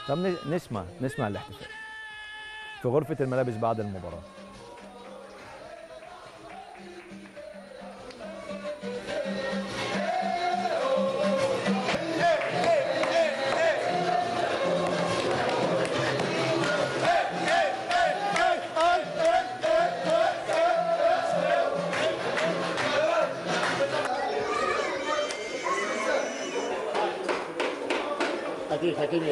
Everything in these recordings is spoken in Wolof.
طب نسمع الاحتفال في غرفة الملابس بعد المباراة. حكيم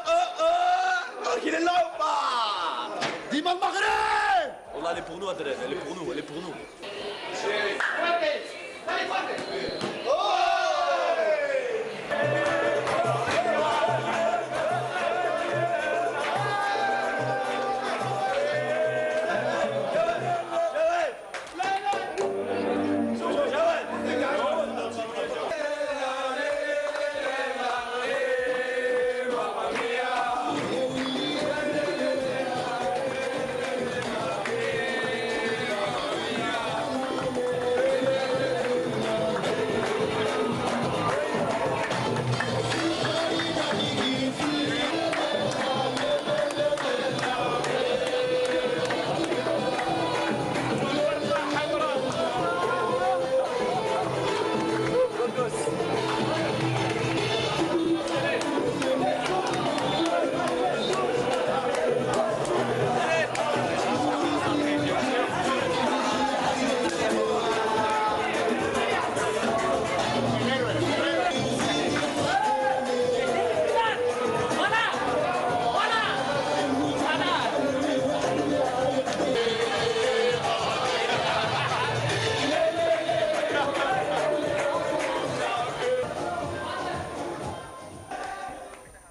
اللعبة ديما المغرب. والله elle est pour nous Adrien, elle est pour nous.